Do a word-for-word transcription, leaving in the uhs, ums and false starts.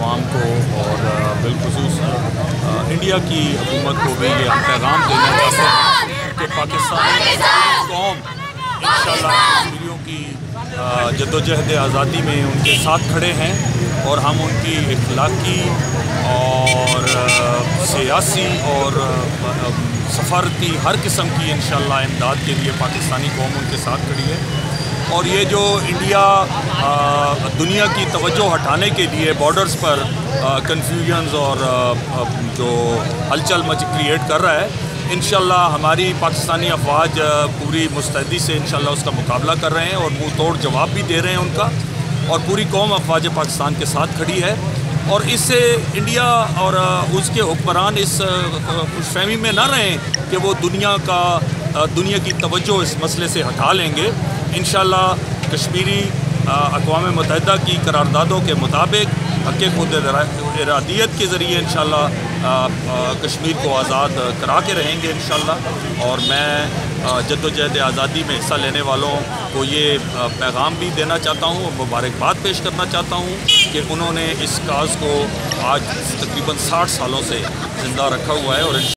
عوام کو اور بالخصوص انڈیا کی حکومت کو بھی یہ ہم پیغام دینا چاہتے ہیں کہ پاکستانی قوم انشاءاللہ کشمیریوں کی جدوجہد آزادی میں ان کے ساتھ کھڑے ہیں اور ہم ان کی اخلاقی اور سیاسی اور سفارتی ہر قسم کی انشاءاللہ امداد کے لیے پاکستانی قوم ان کے ساتھ کھڑی ہے۔ اور یہ جو انڈیا دنیا کی توجہ ہٹانے کے لیے بارڈرز پر کنفیوژنز اور جو ہلچل مچ کریٹ کر رہا ہے، انشاءاللہ ہماری پاکستانی افواج پوری مستعدی سے انشاءاللہ اس کا مقابلہ کر رہے ہیں اور منہ توڑ جواب بھی دے رہے ہیں ان کا، اور پوری قوم افواج پاکستان کے ساتھ کھڑی ہے۔ اور اس سے انڈیا اور اس کے حکمران اس خوش فہمی میں نہ رہیں کہ وہ دنیا کا دنیا کی توجہ اس مسئلے سے ہٹا لیں گے۔ انشاءاللہ کشمیری اقوام متحدہ کی قراردادوں کے مطابق حق خود ارادیت کے ذریعے انشاءاللہ کشمیر کو آزاد کرا کے رہیں گے انشاءاللہ۔ اور میں جدوجہد آزادی میں حصہ لینے والوں کو یہ پیغام بھی دینا چاہتا ہوں اور مبارکباد پیش کرنا چاہتا ہوں کہ انہوں نے اس کاز کو آج تقریباً ساٹھ سالوں سے زندہ رکھا ہوا ہے اور